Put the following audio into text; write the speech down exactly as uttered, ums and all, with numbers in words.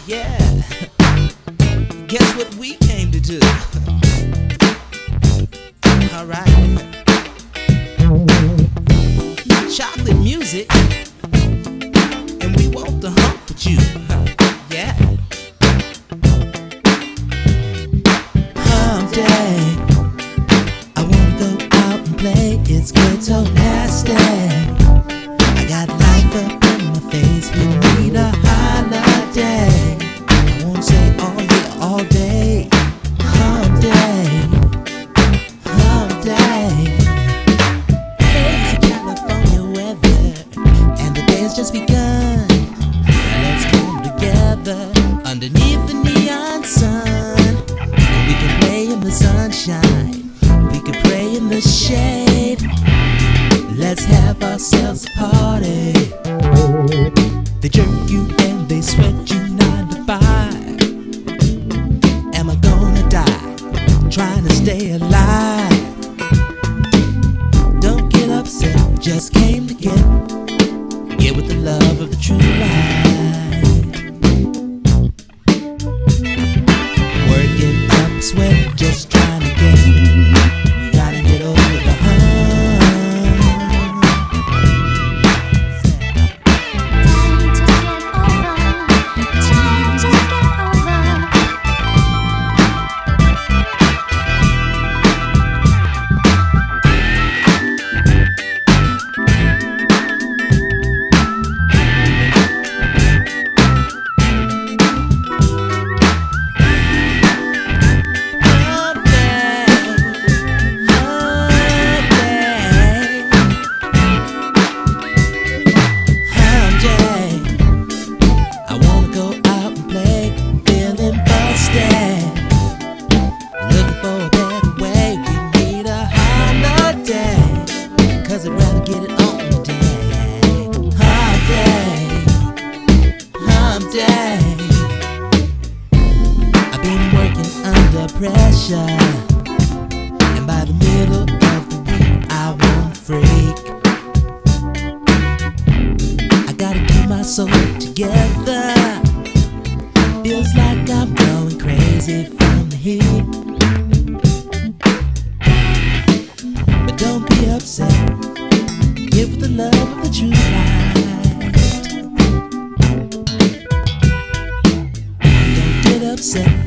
Yeah, guess what we came to do? Alright, chocolate music, and we want to hump with you. Yeah, hump day. I wanna go out and play. It's good so nasty. I got life up in my face. We need a holiday. I won't say all year, all day. Hump day, hump day. Crazy California weather, and the day has just begun. Let's come together underneath the neon sun. We can play in the sunshine, we can pray in the shade. Let's have ourselves a party. They jerk you and they sweat you nine to five. Am I gonna die trying to stay alive? Don't get upset, just came to get Get with the love of the true light. Working up sweat, just trying to get Gotta get over the hump. Cause I'd rather get it on today. Hump day, hump day. I've been working under pressure, and by the middle of the week I won't freak. I gotta keep my soul together. Feels like I'm going crazy from the heat. But don't be upset, give with the love of the true light. Don't get upset,